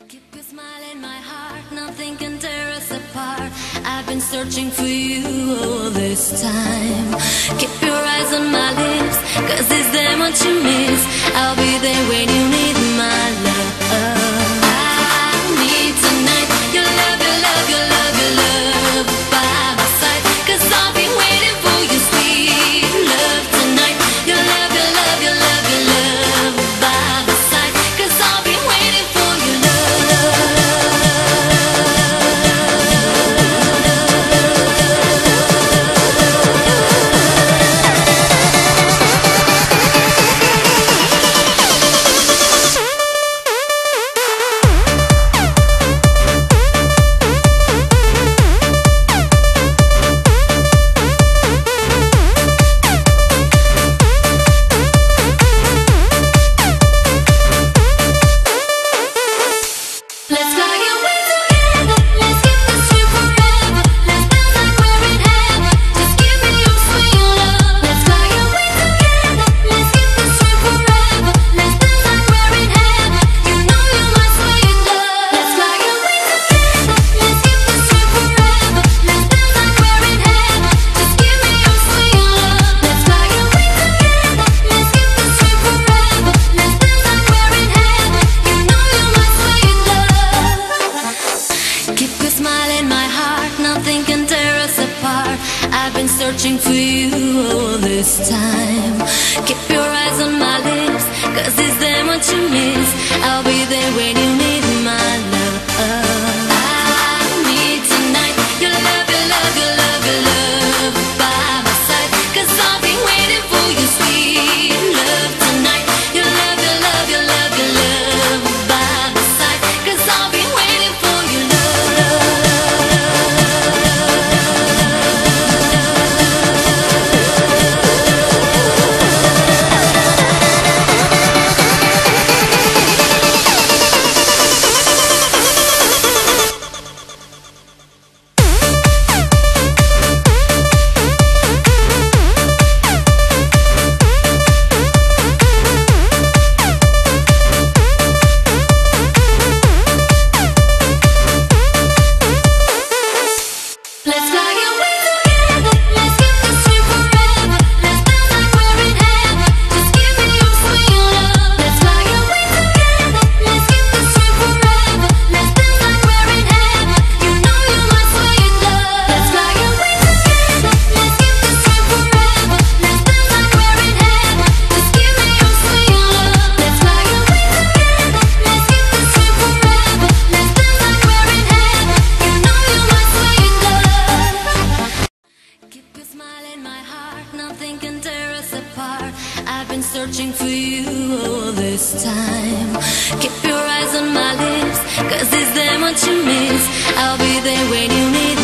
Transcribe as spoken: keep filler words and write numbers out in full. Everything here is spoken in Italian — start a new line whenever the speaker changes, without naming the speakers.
Keep a smile in my heart, nothing can tear us apart. I've been searching for you all this time. Keep your eyes on my lips, cause it's them what you miss. I'll be there when you need my love. I need tonight your love, your love, your love, your love by my side. Cause I've been waiting for your sweet love tonight. Your love, your love, your love, your love by my side. Cause I've been waiting for your love. I've been searching for you all this time. Keep your eyes on my lips, cause it's them what you miss. I'll be there when you need my love. I need tonight your love, your love, your love, your love by my side. Cause I've been waiting for your sweet love tonight. Your love, your love, your love, your love by my side. Cause I've been waiting for your love. Nothing can tear us apart. I've been searching for you all this time. Keep your eyes on my lips, cause it's them what you miss. I'll be there when you need